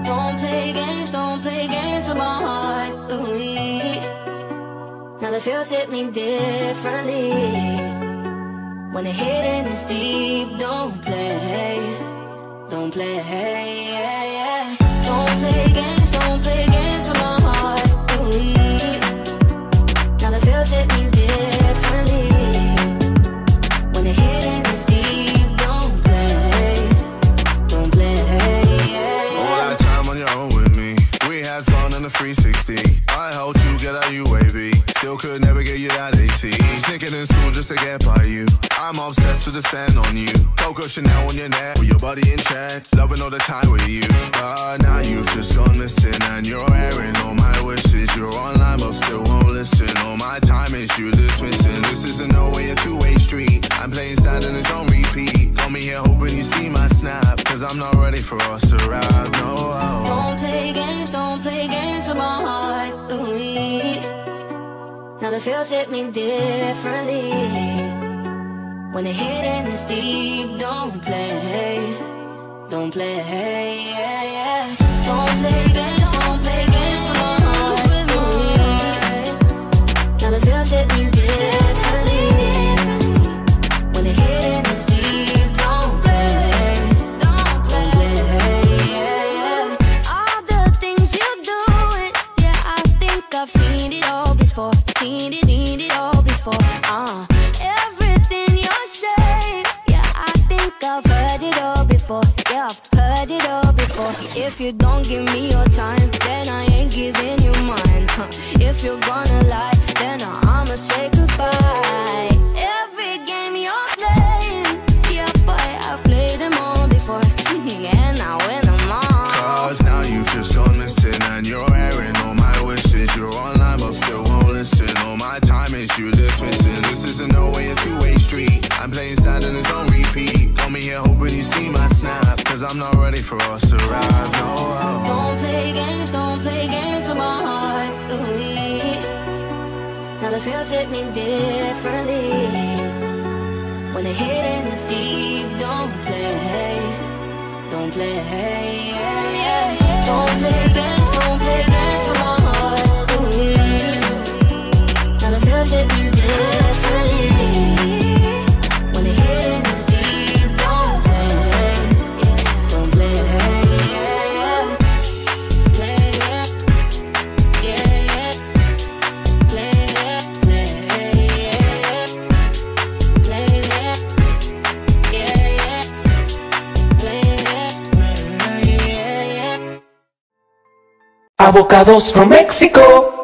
don't play games with my heart. Ooh-wee. Now the feels hit me differently. When the hidden is deep, don't play, don't play, yeah, yeah. Don't play games with my heart. Ooh-wee. Now the feels hit me differently. When the hidden is deep, don't play, yeah, yeah. All that time on your own with me. We had fun in the 360. I helped you get out UAV. Still could never get you that AC. Sneaking in school just to get by you. I'm obsessed with the scent on you. Coco Chanel on your neck, with your body in check. Loving all the time with you. But now you've just gone missing, and you're airing all my wishes. You're online but still won't listen. All my time is you dismissing. This isn't no way a two-way street. I'm playing sad and it's on repeat. Got me here hoping you see my snap, cause I'm not ready for us to ride, no. Don't play games with my heart. Ooh-wee. Now the feels hit me differently. When the hidden is deep, don't play, yeah, yeah. Don't play games with my heart. Ooh-wee. Now the feels hit me differently. When the hidden is deep, don't play, yeah, yeah. All the things you doing, yeah, I think I've seen it all before. Seen it all before. Everything you're saying, yeah, I think I've heard it all before. Yeah, I've heard it all before. If you don't give me your time, then I ain't giving you mine. If you're gonna lie, then I'ma say goodbye. Every game you're playing, yeah, boy, I've played them all before. And I win them all. Cause now you've just gone missing, and you're airing all my wishes. You're online but still won't listen. All my time is you dismissing. This isn't no way a two-way street. I'm playing sad and it's on repeat. Got me here hoping you see my snap, cause I'm not ready for us to ride, no. Don't play games with my heart. Ooh-wee. Now the feels hit me differently. When the hidden is deep, don't play, yeah, yeah. Don't play games with my heart. Ooh-wee. Now the feels hit me differently. When the hidden is deep, don't play, yeah, yeah. Play, yeah, yeah. Play, yeah, yeah. Play, yeah, yeah. Play, yeah. Avocados from Mexico.